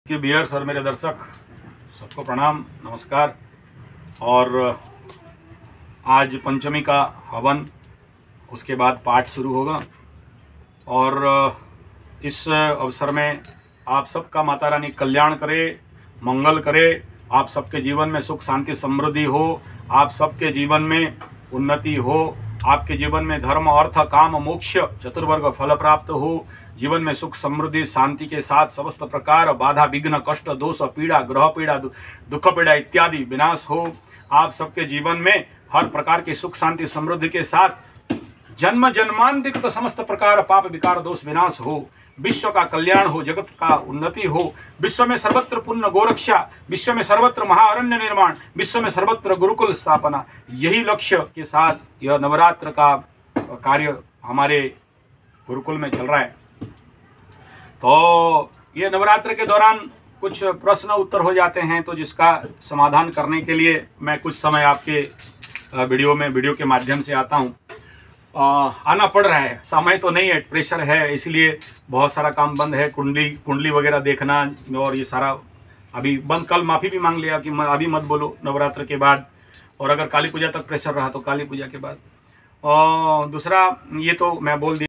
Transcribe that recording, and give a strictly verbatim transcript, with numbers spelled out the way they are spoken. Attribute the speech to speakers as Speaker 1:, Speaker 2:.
Speaker 1: के बियर्स और मेरे दर्शक सबको प्रणाम नमस्कार। और आज पंचमी का हवन, उसके बाद पाठ शुरू होगा। और इस अवसर में आप सबका माता रानी कल्याण करे, मंगल करे, आप सबके जीवन में सुख शांति समृद्धि हो, आप सबके जीवन में उन्नति हो, आपके जीवन में धर्म अर्थ काम मोक्ष चतुर्वर्ग फल प्राप्त हो, जीवन में सुख समृद्धि शांति के साथ समस्त प्रकार बाधा विघ्न कष्ट दोष पीड़ा ग्रह पीड़ा दुख पीड़ा इत्यादि विनाश हो। आप सबके जीवन में हर प्रकार की सुख शांति समृद्धि के साथ जन्म जन्मांतरिक समस्त प्रकार पाप विकार दोष विनाश हो, विश्व का कल्याण हो, जगत का उन्नति हो, विश्व में सर्वत्र पुण्य गोरक्षा, विश्व में सर्वत्र महाअरण्य निर्माण, विश्व में सर्वत्र गुरुकुल स्थापना, यही लक्ष्य के साथ यह नवरात्र का कार्य हमारे गुरुकुल में चल रहा है। तो ये नवरात्र के दौरान कुछ प्रश्न उत्तर हो जाते हैं, तो जिसका समाधान करने के लिए मैं कुछ समय आपके वीडियो में वीडियो के माध्यम से आता हूँ। आना पड़ रहा है, समय तो नहीं है, प्रेशर है, इसलिए बहुत सारा काम बंद है। कुंडली कुंडली वगैरह देखना और ये सारा अभी बंद। कल माफ़ी भी मांग लिया कि अभी मत बोलो नवरात्र के बाद, और अगर काली पूजा तक प्रेशर रहा तो काली पूजा के बाद। और दूसरा ये तो मैं बोल दिया।